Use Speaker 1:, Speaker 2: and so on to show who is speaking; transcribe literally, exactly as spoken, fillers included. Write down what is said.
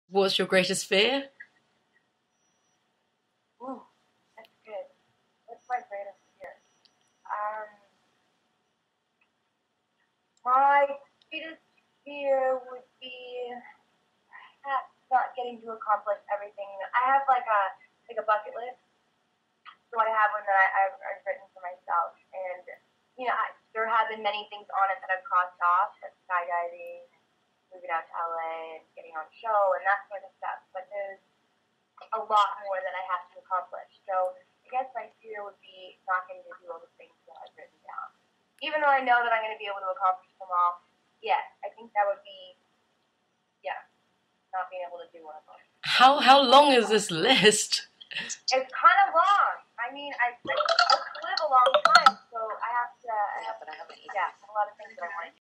Speaker 1: What's your greatest fear?
Speaker 2: Ooh, that's good. What's my greatest fear? Um, my greatest fear would be perhaps not getting to accomplish everything. I have like a like a bucket list. So I have one that I, I've, I've written for myself, and you know, I, there have been many things on it that I've crossed off, like skydiving, moving out to L A, and getting on a show, and that sort of stuff. But there's a lot more that I have to accomplish. So I guess my fear would be not getting to do all the things that I've written down. Even though I know that I'm going to be able to accomplish them all, yes, I think that would be, yeah, not being able to do one of them.
Speaker 1: How how long is this list?
Speaker 2: It's kind of long. I mean, I, I live a long time, so I have to, I have, yeah, a lot of things that I want to do.